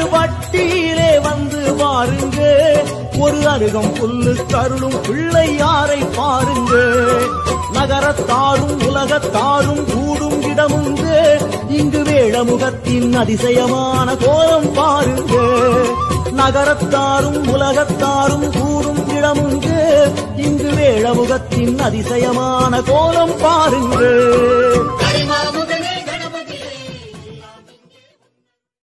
வட்டியிலே வந்து பாருங்க, ஒரு அருகம் புல்லு கருளும் பிள்ளையாரை பாருங்க. நகரத்தாரும் உலகத்தாரும் கூடும் இடமுங்க, இங்கு வேழமுகத்தின் அதிசயமான கோலம் பாருங்க. நகரத்தாரும் உலகத்தாரும் கூடும் இடமுங்க, இங்கு வேழமுகத்தின் அதிசயமான கோலம் பாருங்க.